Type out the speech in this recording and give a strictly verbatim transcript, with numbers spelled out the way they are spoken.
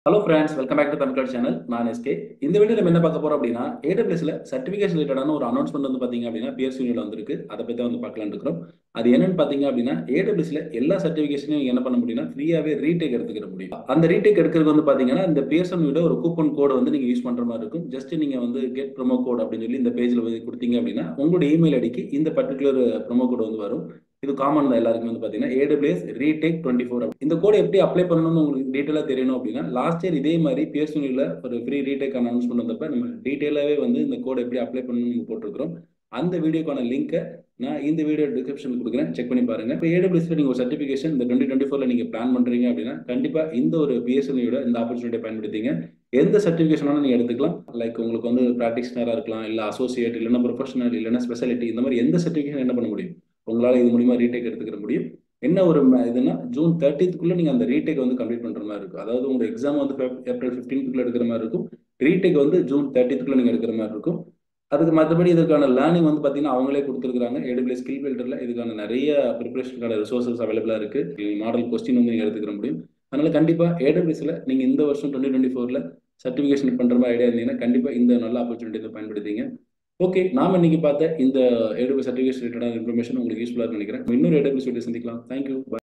Hello friends, welcome back to Tamil channel. நான் எஸ்கே. இந்த video நம்ம என்ன பார்க்க போறோம் அப்படின்னா, ஏடபிள்யூஎஸ்ல சர்டிஃபிகேஷன் ரிலேட்டடான ஒரு அனௌன்ஸ்மெண்ட் வந்து பார்த்தீங்க அப்படின்னா, பியர்ஸ் யூனியன்ல வந்திருக்கு. அதை பத்தி தான் வந்து பார்க்கலாம்னு இருக்கிறோம். அது என்னன்னு பார்த்தீங்க அப்படின்னா, ஏடபிள்யூஎஸ்ல எல்லா சர்டிஃபிகேஷனையும் நீங்க என்ன பண்ண முடியும்னா, ஃப்ரீயாவே ரீடேக் எடுத்துக்கிற முடியும். அந்த ரீடேக் எடுக்கிறது வந்து பார்த்தீங்கன்னா, இந்த பியர்சன் விட ஒரு கூப்பன் கோட் வந்து நீங்க யூஸ் பண்ற மாதிரி இருக்கும். ஜஸ்ட் நீங்க வந்து கெட் ப்ரோமோ கோட் அப்படின்னு சொல்லி இந்த பேஜ்ல வந்து கொடுத்தீங்க அப்படின்னா, உங்களுடைய இமெயில் ஐடிக்கு இந்த பர்டிகுலர் ப்ரோமோ கோட் வந்து வரும். இது காமன் தான் எல்லாருக்கும் வந்து பார்த்தீங்கன்னா, ஏடபிள்யூஎஸ் ரீடேக் டுவெண்ட்டி ஃபோர். இந்த கோடை எப்படி அப்ளை பண்ணணும்னு உங்களுக்கு டீட்டெயிலாக தெரியணும் அப்படின்னா, லாஸ்ட் இயர் இதே மாதிரி பியர்ஸ் யூனியன்ல ஒரு ஃப்ரீ ரீடேக் அனௌன்ஸ்மெண்ட் வந்தப்ப நம்ம டீட்டெயிலாகவே வந்து இந்த கோடை எப்படி அப்ளை பண்ணணும்னு போட்டிருக்கிறோம். அந்த வீடியோக்கான லிங்கை நான் இந்த வீடியோ டிஸ்கிரிப்ஷன் கொடுக்குறேன், செக் பண்ணி பாருங்க. இப்போ ஏடபிள்யூஎஸ்ல நீங்க ஒரு சர்டிஃபிகேஷன் இந்த டுவெண்ட்டி டுவெண்ட்டி ஃபோர்ல நீங்க பிளான் பண்றீங்க அப்படின்னா, கண்டிப்பா இந்த ஒரு பிஎஸ்என்யோட இந்த ஆப்பர்ச்சுனிட்டியை பயன்படுத்திங்க. எந்த சர்டிஃபிகேஷனாலும் நீங்க எடுத்துக்கலாம். லைக் உங்களுக்கு வந்து பிராக்டிஷனரா இருக்கலாம், இல்ல அசோசியேட், இல்லைன்னா ப்ரொஃபஷனல், இல்லைன்னா ஸ்பெஷாலிட்டி, இந்த மாதிரி எந்த சர்டிஃபிகேஷன் என்ன பண்ண முடியும், உங்களால இது மூலியமா ரீடேக் எடுத்துக்கிற முடியும். என்ன ஒரு இதுனா, ஜூன் தேர்ட்டிக்குள்ள நீங்க அந்த ரீடேக் வந்து கம்ப்ளீட் பண்ற மாதிரி இருக்கும். அதாவது உங்க எக்ஸாம் வந்து ஏப்ரல் பிப்டீன்த்துக்குள்ள எடுக்கிற மாதிரி இருக்கும். ரீடேக் வந்து ஜூன் தேர்ட்டிக்குள்ள நீங்க எடுக்கிற மாதிரி இருக்கும். அதுக்கு மற்றபடி இதுக்கான லேர்னிங் வந்து பார்த்தீங்கன்னா அவங்களே கொடுத்துருக்காங்க. ஏடபிள்யூஎஸ் ஸ்கில் பில்டர்ல இதுக்கான நிறைய ப்ரிப்பரேஷனுக்கான ரிசோர்சஸ் அவைலபிளா இருக்கு. மாடல் கொஸ்டின் வந்து நீங்க எடுத்துக்கிற முடியும். அதனால கண்டிப்பா ஏடபிள்யூஎஸ்ல நீங்க இந்த வருஷம் டுவெண்ட்டி டுவெண்ட்டி ஃபோர்ல சர்டிஃபிகேஷன் பண்ற மாதிரி ஐடியா இருந்தீங்கன்னா கண்டிப்பா இந்த நல்ல ஆப்பர்ச்சுனிட்டி பயன்படுத்திங்க. ஓகே, நாம இன்னைக்கு பார்த்த இந்த ஏடபிள்யூஎஸ் சர்டிஃபிகேஷன் ரிலேட்டடான இன்ஃபர்மேஷன் உங்களுக்கு யூஸ்ஃபுல்லாக நினைக்கிறேன். இன்னொரு ஏடபிள்யூஎஸ் வீடியோ சந்திக்கலாம். தேங்க்யூ.